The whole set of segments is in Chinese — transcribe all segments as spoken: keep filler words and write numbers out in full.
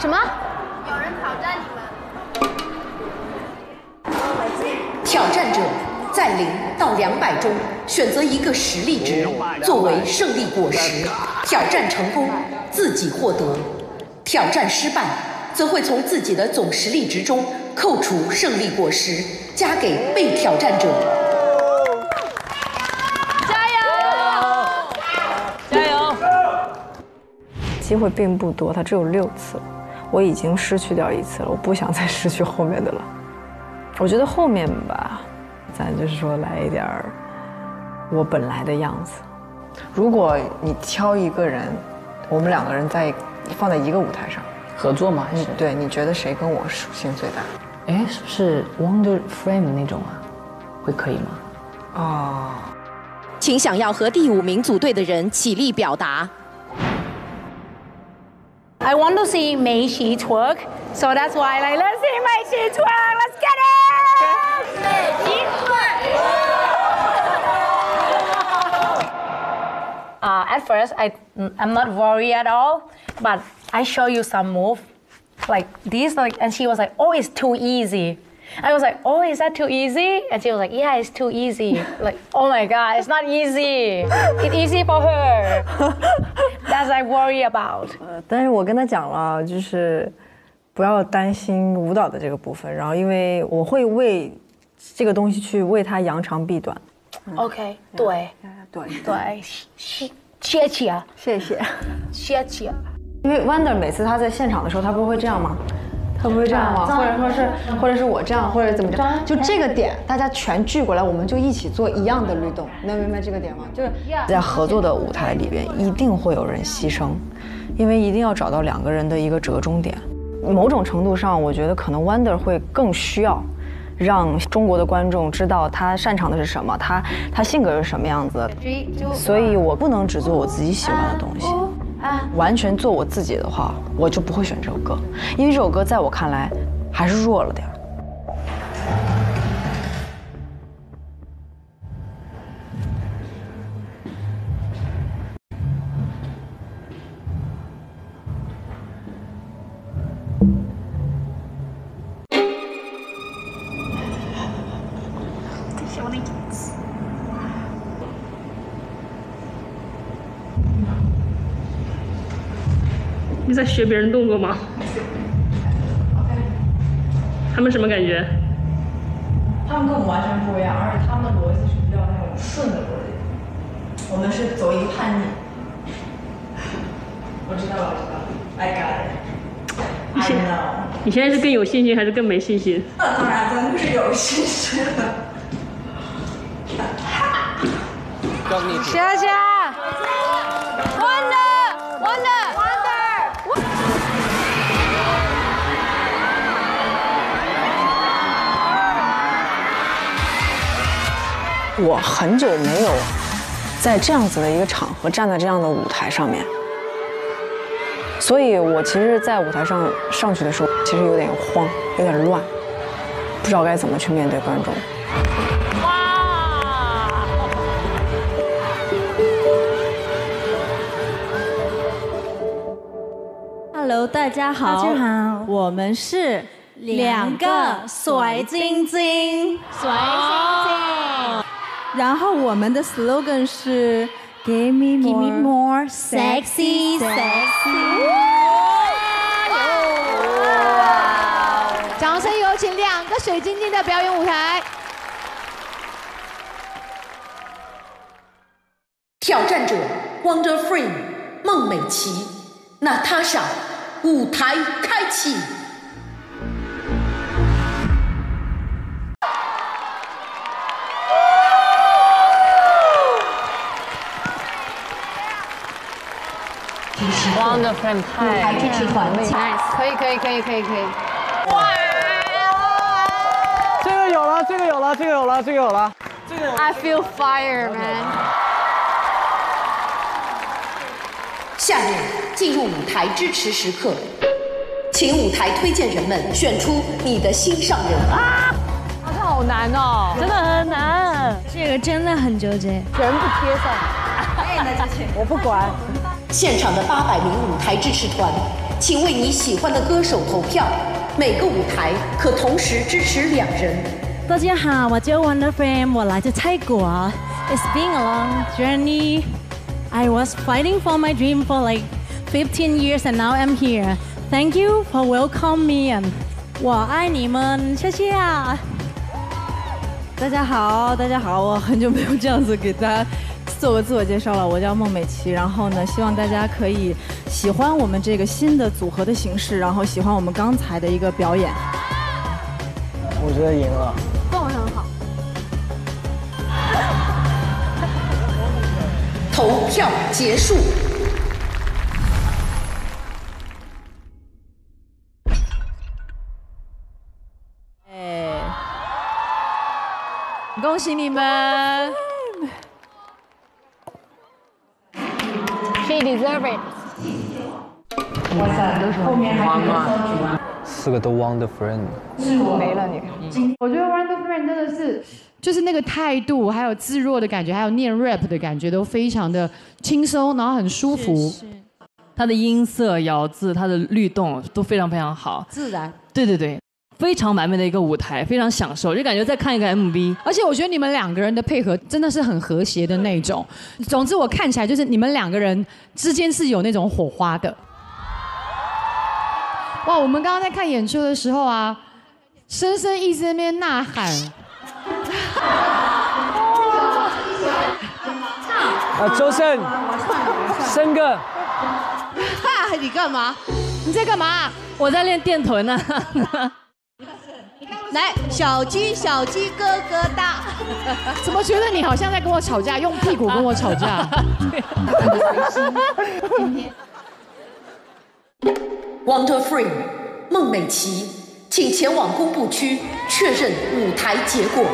什么？ 有人挑战你们。 挑战者在零到两百中选择一个实力值作为胜利果实，挑战成功自己获得，挑战失败则会从自己的总实力值中扣除胜利果实，加给被挑战者。 加油！加油！ 机会并不多，它只有六次，我已经失去掉一次了，我不想再失去后面的了。我觉得后面吧，咱就是说来一点儿我本来的样子。 如果你挑一个人，我们两个人在放在一个舞台上合作吗？还是对，你觉得谁跟我属性最大？ 哎，是不是 Wonder Frame 那种啊？会可以吗？ 哦， 请想要和第五名组队的人起立表达。 I want to see Mei Qi twerk, so that's why like let's see Mei Qi twerk, let's get it! Mei Qi twerk. Uh, at first, I I'm not worried at all, but I show you some move, like this, like, and she was like, "Oh, it's too easy." I was like, "Oh, is that too easy?" And she was like, "Yeah, it's too easy." Like, oh my god, it's not easy. It's easy for her. That's I worry about. 呃，但是我跟他讲了，就是不要担心舞蹈的这个部分，然后因为我会为这个东西去为他扬长避短。 OK， 对对对，谢谢谢谢谢谢谢。 因为 Wonder 每次他在现场的时候，他不会这样吗？他不会这样吗？或者说是，或者是我这样，或者怎么着？就这个点，大家全聚过来，我们就一起做一样的律动，能明白这个点吗？就是在合作的舞台里边，一定会有人牺牲，因为一定要找到两个人的一个折中点。某种程度上，我觉得可能 Wonder 会更需要让中国的观众知道他擅长的是什么，他他性格是什么样子的，所以我不能只做我自己喜欢的东西。完全做我自己的话，我就不会选这首歌，因为这首歌在我看来还是弱了点。 你在学别人动作吗？他们什么感觉？ 他们跟我们完全不一样，而且他们的逻辑是比较那种顺的逻辑，我们是走一个叛逆。我知道了，我知道了 ，I got it。 你现 I know。 你现在是更有信心还是更没信心？ 那当然，咱就是有信心的。 谢谢。Wonder Wonder Wonder。 我很久没有在这样子的一个场合站在这样的舞台上面，所以我其实，在舞台上上去的时候，其实有点慌，有点乱，不知道该怎么去面对观众。 哇 ！Hello， 大家好， 大家好， 我们是两个水晶晶， 水晶晶。 然后我们的 slogan 是 Give me more, Give me more sexy, sexy。 掌声有请两个水晶晶的表演舞台。 挑战者 Wonder Frame 孟美岐、娜塔莎，舞台开启。 Wonder Frame 太支持团队 ，nice， 可以可以可以可以可以。哇！ 这个有了，这个有了，这个有了，这个有了，这个有了。 I feel fire, man。 下面进入舞台支持时刻，请舞台推荐人们选出你的心上人。 啊，这好难哦，真的很难。 这个真的很纠结， 全部贴上。 我不管。 现场的八百名舞台支持团， 请为你喜欢的歌手投票。每个舞台可同时支持两人。 大家好，我叫 Wonder Frame， 我来自泰国。It's been a long journey. I was fighting for my dream for like fifteen years, and now I'm here. Thank you for welcoming me. And 我爱你们，谢谢啊！ 大家好，大家好，我很久没有这样子给大家做个自我介绍了。我叫孟美岐，然后呢，希望大家可以喜欢我们这个新的组合的形式，然后喜欢我们刚才的一个表演。 我觉得赢了。 氛围很好。 投票结束。 哎，恭喜你们 ！She deserve it。 哇塞，都是后面还有四个都 Wonder Friend。 没了你。 我觉得 Wonder Friend 真的是。就是那个态度，还有自若的感觉，还有念 rap 的感觉，都非常的轻松，然后很舒服。 它的音色、咬字、它的律动都非常非常好， 自然。 对对对，非常完美的一个舞台，非常享受，就感觉在看一个 M V。 而且我觉得你们两个人的配合真的是很和谐的那种。总之我看起来就是你们两个人之间是有那种火花的。哇，我们刚刚在看演出的时候啊，深深一直在那边呐喊。 啊，周深，深哥， 哈，你干嘛？你在干嘛？ 我在练电臀呢。 来，小鸡小鸡咯咯哒。 怎么觉得你好像在跟我吵架，用屁股跟我吵架 ？Wonder Frame， 孟美岐，请前往公布区确认舞台结果。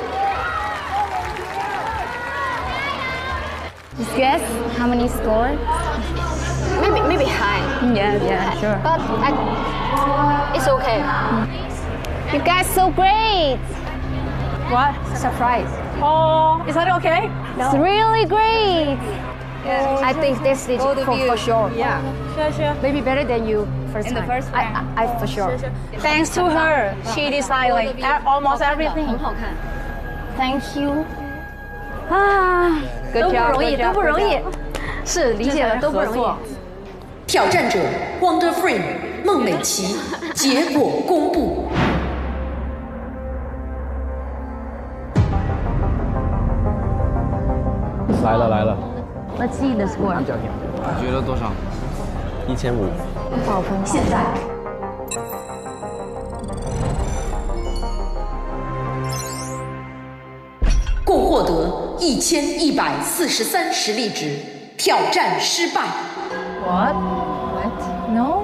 Just guess how many score? Maybe, maybe high. Yeah, yeah, sure. But I, it's okay. You guys so great. What? Surprise. Oh, is that okay? No. It's really great. Yeah. I think this is for, for sure. Yeah, sure, sure. Maybe better than you first In time. the first round. I, I, I for sure. Sure, sure. Thanks to her, she decided like almost everything. 很好看。 Thank you. 啊，都不容易，都不容易。是理解了，都不容易。 挑战者 Wonder Frame 孟美岐，结果公布。 来了来了。 Let's see the score. 你觉得多少？一千五。 多少分？ 现在。共获得一千一百四十三实力值，挑战失败。 What? What? No?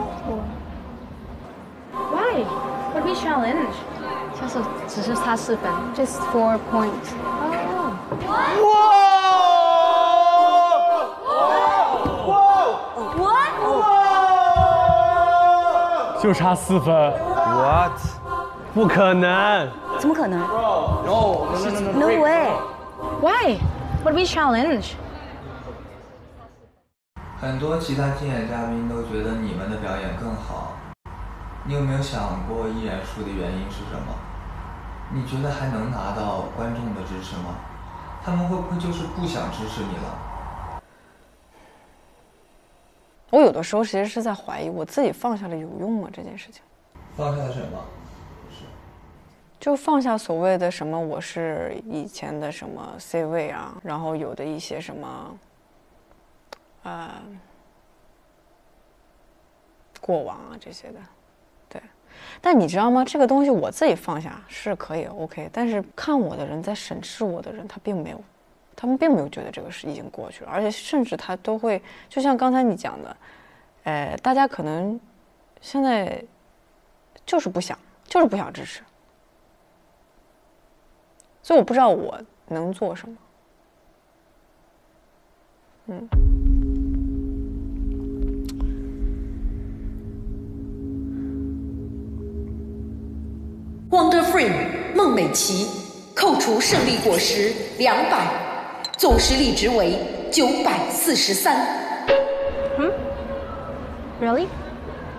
Why? What we challenge? 就是只是差四分 ，just four points. Oh. 就差四分 ？What？ 不可能！ 怎么可能 ？No no no no way! Why? What we challenge? 很多其他竞演嘉宾都觉得你们的表演更好，你有没有想过易燃输的原因是什么？你觉得还能拿到观众的支持吗？他们会不会就是不想支持你了？ 我有的时候其实是在怀疑我自己放下了有用吗这件事情。 放下了什么？ 就放下所谓的什么我是以前的什么 C 位啊，然后有的一些什么，呃，过往啊这些的，对。但你知道吗？这个东西我自己放下是可以 OK， 但是看我的人在审视我的人，他并没有，他们并没有觉得这个事已经过去了，而且甚至他都会，就像刚才你讲的，呃，大家可能现在就是不想，就是不想支持。所以我不知道我能做什么。嗯。 Wonder Frame 孟美岐扣除胜利果实两百，总实力值为九百四十三。 嗯 ？Really？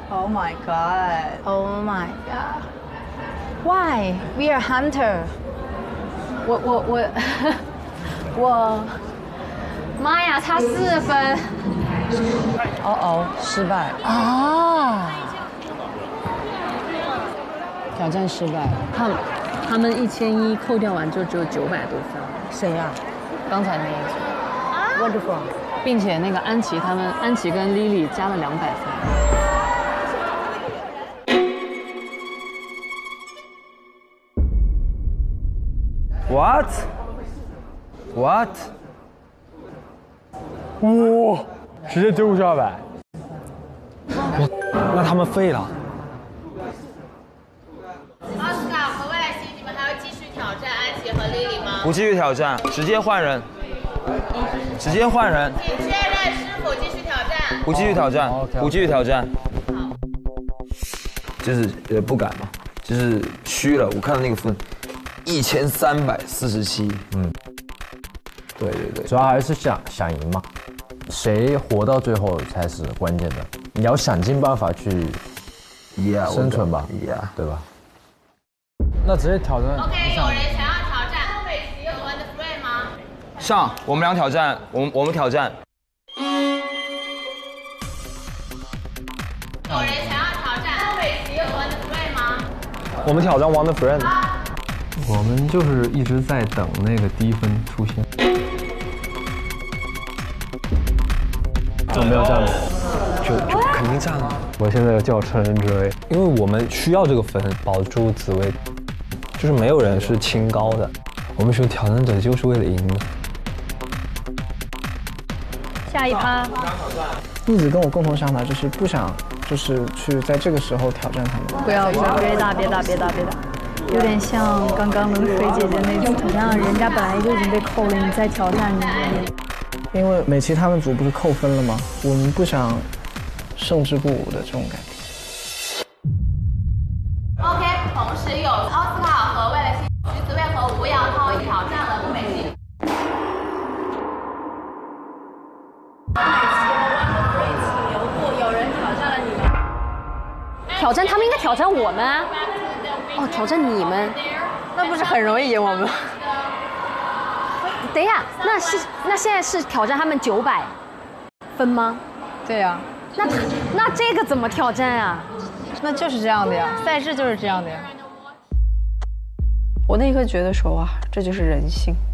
Oh my god. Oh my god. Why? We are hunter. 我我我我，妈呀，差四分。 哦哦，失败啊！ 挑战失败。 他们他们一千一扣掉完就只有九百多分。 谁呀？刚才那一组。Wonderful。 并且那个安琪他们，安琪跟 Lily 加了两百分。 What? What? 哇，直接丢下百，那他们废了。 奥斯卡和未来星，你们还要继续挑战安琪和 Lily 吗？ 不继续挑战，直接换人，直接换人。 请确认是否继续挑战。 不继续挑战，不继续挑战。 就是呃不敢嘛，就是虚了。我看到那个分。 一千三百四十七，嗯，对对对， 主要还是想想赢嘛，谁活到最后才是关键的。你要想尽办法去生存吧，对吧？ 那直接挑战。 OK， 有人想要挑战后北极和 The Free 吗？ 上，我们俩挑战，我们我们挑战。 有人想要挑战后北极和 The Free 吗？ 我们挑战 Wonder Friend。 我们就是一直在等那个低分出现。 怎么没有站？ 就就肯定站了。 我现在叫成人之危，因为我们需要这个分保住紫薇，就是没有人是清高的，我们选挑战者就是为了赢的。 下一趴。 一直跟我共同想法就是不想，就是去在这个时候挑战他们。 不要不要，别打别打别打别打。 有点像刚刚冷水姐姐那种，好像人家本来就已经被扣了，你再挑战你。 因为美琪他们组不是扣分了吗？我们不想胜之不武的这种感觉。 OK， 同时有奥斯卡和魏蕾西、徐子薇和吴瑶涛挑战了不美琪。不美琪和 Wonder Free 请留步，有人挑战了你们。 挑战他们应该挑战我们啊。 哦，挑战你们， 那不是很容易赢我们吗？ 等一下，那是那现在是挑战他们九百分吗？ 对呀、啊。 那那这个怎么挑战啊？ 那就是这样的呀，赛制就是这样的呀。我那一刻觉得说哇，这就是人性。